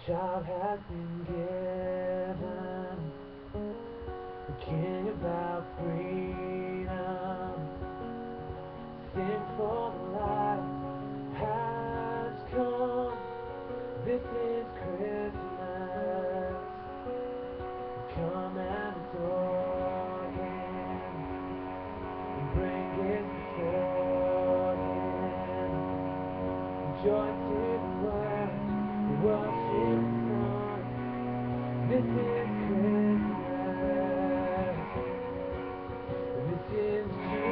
child has been given, the king about freedom. Sing for the light has come. This is Christmas. Come and adore Him and bring His before Him. Joy to the world, worship the Son. This is Christmas. This is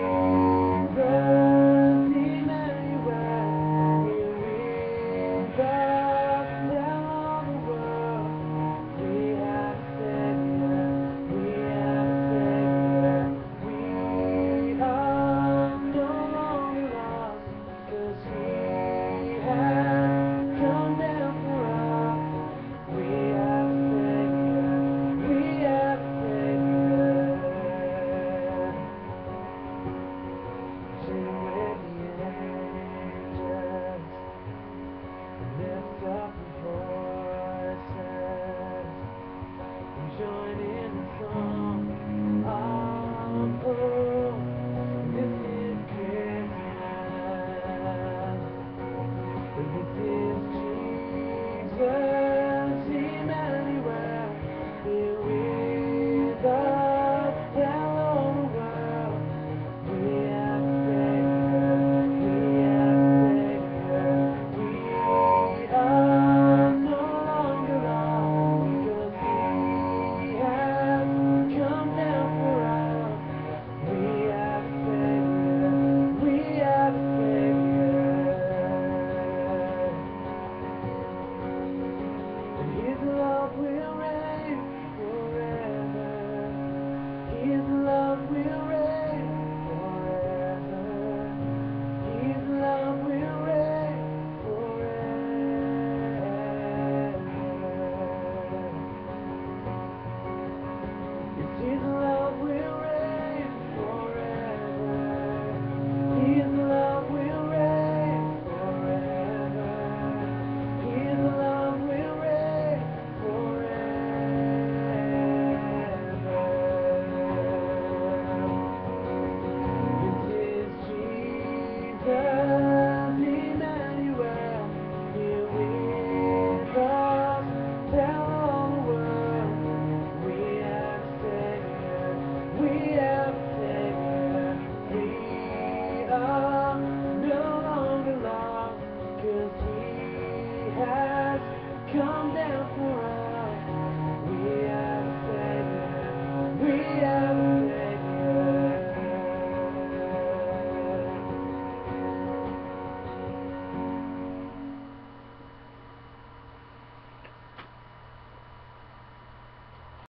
Jesus, Emmanuel, here with us. Tell all the world we have a Savior, we have a Savior. We are no longer lost, 'cause He has come down for us. We have a Savior, we have a Savior. Sing with the angels, lift up your voices, and join in the song of hope. This is Christmas. This is Jesus, Emmanuel, here with us. Tell all the world we have a Savior, we have a Savior. We are no longer lost, 'cause He has come down for us. We have a Savior, we have a Savior. And His love will reign forever. His love will reign forever. His love will reign forever. Yes, His love will reign forever. His love will reign forever. His love will reign forever. This is Jesus, Emmanuel, here with us. Tell all the world we have a Savior, we have a Savior. We are no longer lost, 'cause He has come down for us. We have a Savior, we have a